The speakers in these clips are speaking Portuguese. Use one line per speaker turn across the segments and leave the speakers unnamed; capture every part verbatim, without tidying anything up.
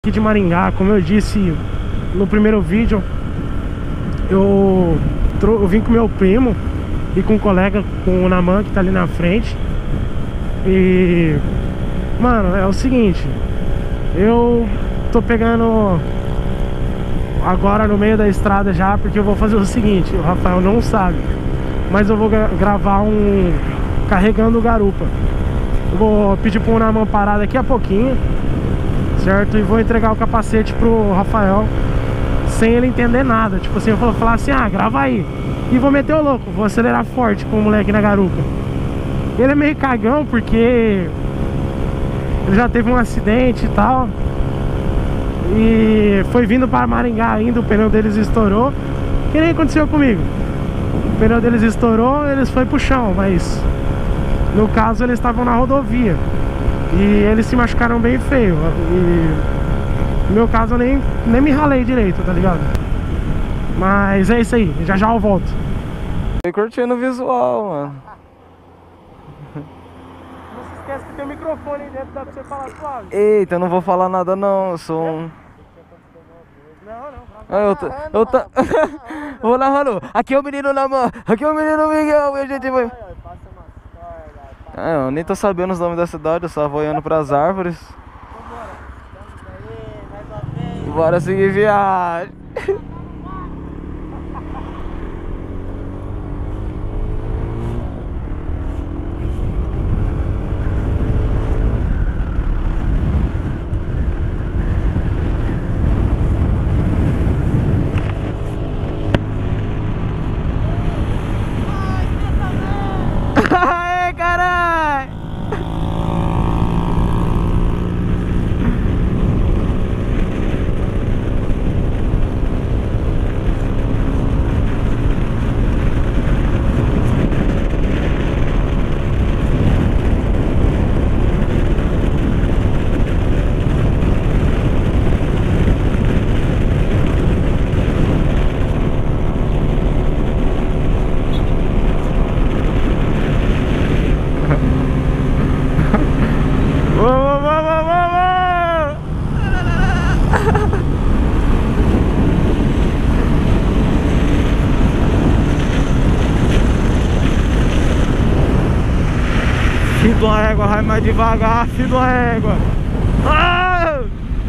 aqui de Maringá. Como eu disse no primeiro vídeo, eu, eu vim com meu primo e com um colega, com o Naman, que tá ali na frente. E, mano, é o seguinte, eu tô pegando agora no meio da estrada já, porque eu vou fazer o seguinte, o Rafael não sabe, mas eu vou gra gravar um carregando garupa. Eu vou pedir pro Naman parar daqui a pouquinho, certo? E vou entregar o capacete pro Rafael sem ele entender nada. Tipo assim, eu vou falar assim, ah, grava aí. E vou meter o louco, vou acelerar forte com o moleque na garupa. Ele é meio cagão porque ele já teve um acidente e tal, e foi vindo para Maringá ainda, o pneu deles estourou. Que nem aconteceu comigo. O pneu deles estourou, eles foi pro chão, mas no caso eles estavam na rodovia e eles se machucaram bem feio. E no meu caso eu nem, nem me ralei direito, tá ligado? Mas é isso aí, já já eu volto.
Tô curtindo o visual, mano.
Não se esquece que tem um microfone aí dentro, dá pra você falar suave.
Eita, eu não vou falar nada não, eu sou um...
Não, não.
Ah, eu tô... Eu tô... Vou narrando. Aqui é o menino Naman, aqui é o menino Miguel, e a gente vai... Ah, eu nem tô sabendo os nomes da cidade, eu só vou indo pras árvores. Bora seguir viagem. Aê, caralho!
Filho da égua, vai mais devagar, filho da égua. Ah!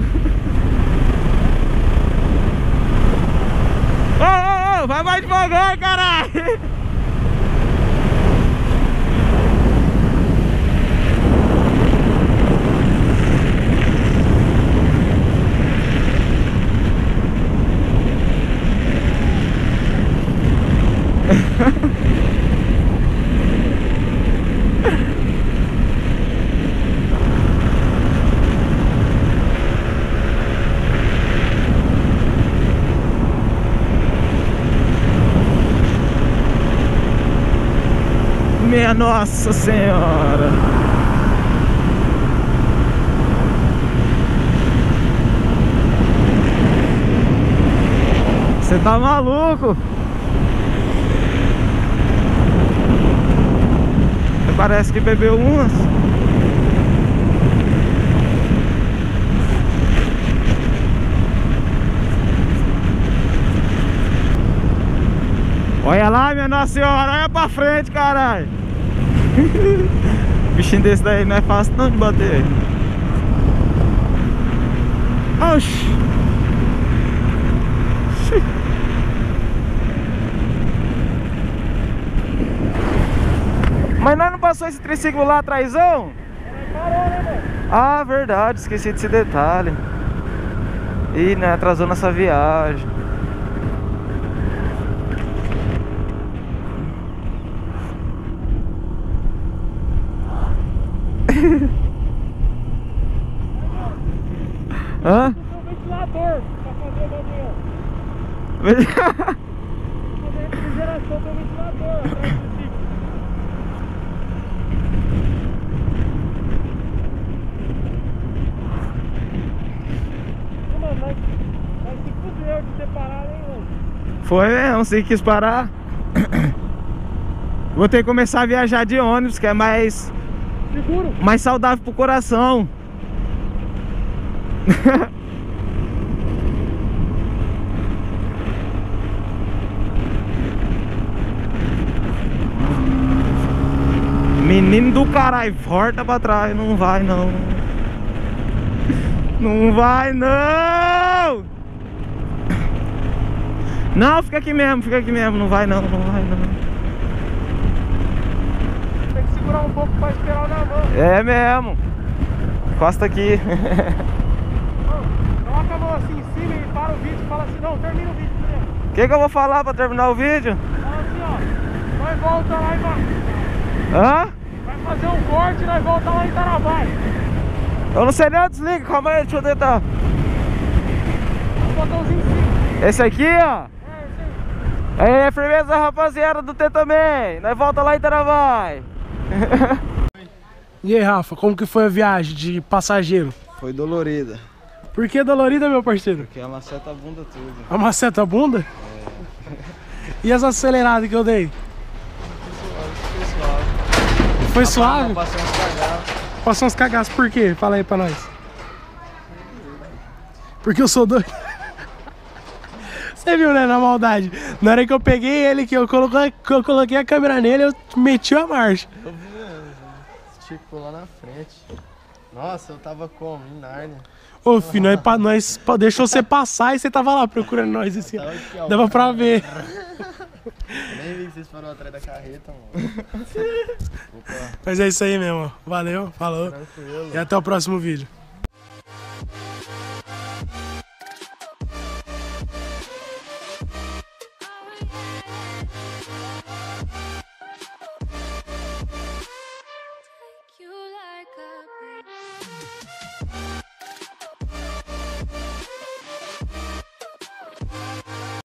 Oh, oh, oh, vai mais devagar, caralho. Minha Nossa Senhora! Você tá maluco? Parece que bebeu umas. Olha lá, minha Nossa Senhora, olha pra frente, caralho. Bichinho desse daí não é fácil não de bater. Oxi. Mas nós não passou esse triciclo lá atrásão? Parou, né, velho? Ah, verdade, esqueci desse detalhe. Ih, né, atrasou nossa viagem. Hã? O ventilador pra fazer o bagulho. Fazer refrigeração do ventilador atrás do triciclo. Mano, mas, mas se fudeu de ter parado, hein, mano? Foi mesmo, você quis parar. Vou ter que começar a viajar de ônibus, que é mais... seguro. Mais saudável pro coração.
Menino do caralho, volta pra trás, não vai não. Não vai não. Não, fica aqui mesmo, fica aqui mesmo, não vai não, não vai não.
Tem que segurar um pouco pra esperar o Naman.
É mesmo. Encosta aqui.
Coloca a mão assim em cima e para o vídeo e fala assim, não, termina o vídeo primeiro.
O que que eu vou falar pra terminar o vídeo?
Fala assim, ó, nós volta lá e vai.
Hã?
Vai fazer um corte e nós volta lá em Tarabás.
Eu não sei nem onde desliga, calma aí, deixa eu tentar.
O botãozinho em cima.
Esse aqui, ó.
É, esse aí.
Aí, firmeza, rapaziada do T também. Nós volta lá em Taravai.
E aí, Rafa, como que foi a viagem de passageiro?
Foi dolorida.
Por que dolorida, meu parceiro?
Porque amaceta a bunda tudo.
Amaceta a bunda?
É.
E as aceleradas que eu dei?
Foi suave.
Foi suave?
Passou uns cagaços.
Passou uns cagaços, por quê? Fala aí pra nós. Porque eu sou doido. Você viu, né, na maldade. Na hora que eu peguei ele, que eu coloquei, que eu coloquei a câmera nele, eu meti a marcha.
Eu vi mesmo, esticou lá na frente. Nossa, eu tava como? Em Nárnia.
Ô, filho, nós, pa- nós pa- deixou você passar e você tava lá procurando nós assim.
Tava aqui, ó.
Dava pra ver.
Nem vi que vocês foram atrás da carreta, mano. Opa,
Mas é isso aí mesmo. Valeu, falou.
tranquilo.
E até o próximo vídeo.